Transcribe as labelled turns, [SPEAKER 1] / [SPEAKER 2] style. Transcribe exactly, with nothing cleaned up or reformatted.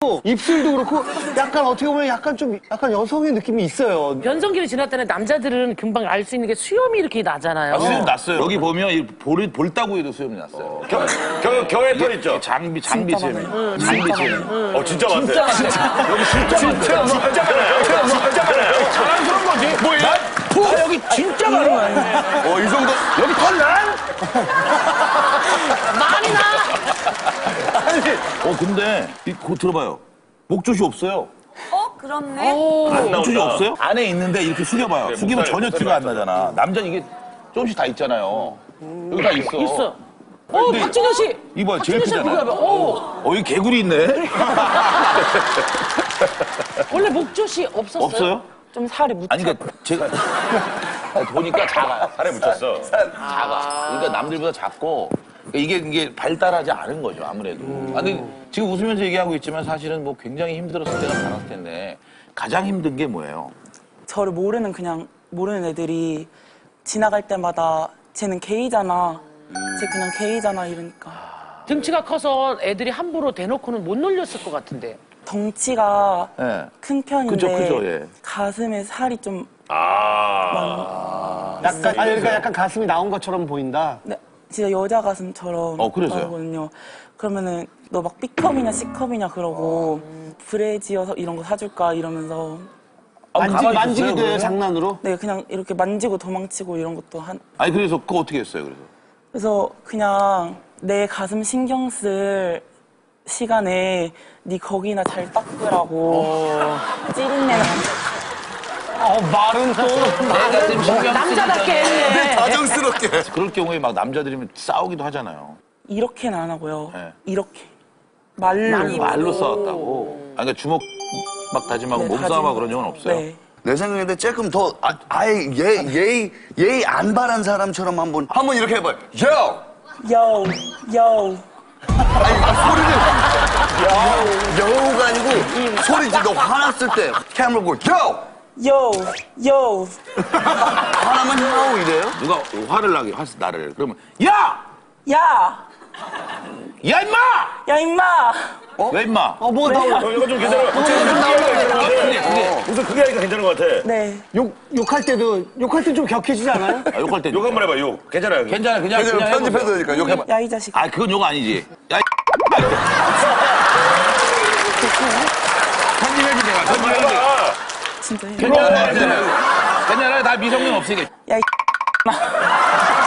[SPEAKER 1] 입술도 그렇고 약간 어떻게 보면 약간 좀 약간 여성의 느낌이 있어요.
[SPEAKER 2] 변성기를 지났다는 남자들은 금방 알 수 있는 게 수염이 이렇게 나잖아요.
[SPEAKER 3] 아, 수염 났어요. 여기 보면 이 볼, 볼따구에도 수염이 났어요.
[SPEAKER 4] 어. 겨, 겨, 겨에 털 있죠?
[SPEAKER 3] 장비, 장비 수염이. 응, 장비 수염.
[SPEAKER 4] 어, 진짜 많대.
[SPEAKER 3] 진짜 많대. 여기 진짜,
[SPEAKER 4] 진짜 많아요. 진짜 많아요. 진짜 많아요.
[SPEAKER 3] 자랑스러운 거지.
[SPEAKER 4] 뭐야?
[SPEAKER 3] 아, 여기 진짜 많아요.
[SPEAKER 4] 어, 이 정도.
[SPEAKER 3] 여기 털 난?
[SPEAKER 2] 많이 나!
[SPEAKER 3] 아니. 어, 근데, 이, 그거 들어봐요. 목젖이 없어요.
[SPEAKER 5] 어? 그렇네?
[SPEAKER 3] 목젖이 없어요? 안에 있는데 이렇게 숙여봐요.
[SPEAKER 4] 네,
[SPEAKER 3] 숙이면
[SPEAKER 4] 목살이,
[SPEAKER 3] 전혀
[SPEAKER 4] 목살이
[SPEAKER 3] 티가 안
[SPEAKER 4] 맞잖아.
[SPEAKER 3] 나잖아. 남자 이게 조금씩 다 있잖아요. 여기 다 있어.
[SPEAKER 2] 있어. 어,
[SPEAKER 3] 근데
[SPEAKER 2] 박진현 씨!
[SPEAKER 3] 이봐, 제일
[SPEAKER 2] 박진현 씨
[SPEAKER 3] 크잖아요.
[SPEAKER 2] 비교해봐. 어.
[SPEAKER 3] 어, 여기 개구리 있네.
[SPEAKER 2] 원래 목젖이 없었어요?
[SPEAKER 3] 없어요?
[SPEAKER 5] 좀 살이 묻혀.
[SPEAKER 3] 아니, 그러니까 제가 보니까 작아요.
[SPEAKER 4] 살에 묻혔어.
[SPEAKER 3] 작아. 그러니까 남들보다 작고 그러니까 이게 이게 발달하지 않은 거죠, 아무래도. 아, 근데 지금 웃으면서 얘기하고 있지만 사실은 뭐 굉장히 힘들었을 때가 많았을 텐데 가장 힘든 게 뭐예요?
[SPEAKER 6] 저를 모르는 그냥 모르는 애들이 지나갈 때마다 쟤는 게이잖아. 쟤 그냥 게이잖아 이러니까.
[SPEAKER 2] 등치가 커서 애들이 함부로 대놓고는 못 놀렸을 것 같은데.
[SPEAKER 6] 덩치가
[SPEAKER 3] 예.
[SPEAKER 6] 큰 편인데
[SPEAKER 3] 그죠, 그죠, 예.
[SPEAKER 6] 가슴에 살이 좀
[SPEAKER 4] 아.
[SPEAKER 1] 약간 아니 그러니까 약간 가슴이 나온 것처럼 보인다.
[SPEAKER 6] 네, 진짜 여자 가슴처럼
[SPEAKER 3] 어, 그래서요?
[SPEAKER 6] 나오거든요. 그러면은 너 막 B컵이냐 C컵이냐 그러고 브래지어 이런 거 사줄까 이러면서
[SPEAKER 3] 아,
[SPEAKER 1] 만지,
[SPEAKER 3] 가만히
[SPEAKER 1] 만지게
[SPEAKER 3] 있었어요,
[SPEAKER 1] 돼요
[SPEAKER 3] 그러면?
[SPEAKER 1] 장난으로.
[SPEAKER 6] 네 그냥 이렇게 만지고 도망치고 이런 것도 한
[SPEAKER 3] 아니 그래서 그거 어떻게 했어요? 그래서
[SPEAKER 6] 그래서 그냥 내 가슴 신경 쓸 시간에 네 거기나 잘 닦으라고 찌린내 나.
[SPEAKER 1] 어 말은 또
[SPEAKER 3] 내가 지금 신경
[SPEAKER 2] 남자답게 했네.
[SPEAKER 4] 다정스럽게.
[SPEAKER 3] 그럴 경우에 막 남자들이면 싸우기도 하잖아요.
[SPEAKER 6] 이렇게는 안 하고요.
[SPEAKER 3] 네.
[SPEAKER 6] 이렇게 말로.
[SPEAKER 3] 말로 싸웠다고. 아, 그러니까 주먹 막 다짐하고
[SPEAKER 6] 네,
[SPEAKER 3] 몸싸움하고
[SPEAKER 6] 다짐.
[SPEAKER 3] 그런 적은 없어요.
[SPEAKER 6] 네.
[SPEAKER 7] 내 생각인데 조금 더 아, 아예 예, 예의 예의 안 바란 사람처럼 한번 한번 이렇게 해봐요. 요!
[SPEAKER 6] 요, 요.
[SPEAKER 7] 아니 소리를 요 여우가 아니고 소리지. 너 화났을 때 캐머라 보고 요!
[SPEAKER 6] 요, 요.
[SPEAKER 7] 화나면 요 이래요?
[SPEAKER 3] 누가 화를 나게 화스 나를 그러면 야!
[SPEAKER 6] 야!
[SPEAKER 3] 야 임마!
[SPEAKER 6] 야, 임마!
[SPEAKER 3] 왜 임마?
[SPEAKER 1] 어뭐 나오나?
[SPEAKER 4] 어, 이거 좀 괜찮아.
[SPEAKER 1] 좀 나오나?
[SPEAKER 3] 그게 그게
[SPEAKER 4] 무슨 크게 하니까 괜찮은 것 같아.
[SPEAKER 6] 네.
[SPEAKER 1] 욕 욕할 때도 욕할 때 좀 격해지지 않아요?
[SPEAKER 3] 아, 욕할 때
[SPEAKER 4] 욕 한번 해봐, 욕. 괜찮아요.
[SPEAKER 3] 괜찮아 그냥
[SPEAKER 7] 그냥
[SPEAKER 3] 그냥
[SPEAKER 7] 편집해도
[SPEAKER 3] 해보세요.
[SPEAKER 7] 되니까 욕 해봐.
[SPEAKER 6] 야, 이 자식.
[SPEAKER 3] 아 그건 욕 아니지. 야 이 편집해주 내가 편집해주.
[SPEAKER 4] 해봐.
[SPEAKER 6] 진짜.
[SPEAKER 3] 괜찮아 괜찮아. 괜찮아 다 미성년 없으니까.
[SPEAKER 6] 야, 이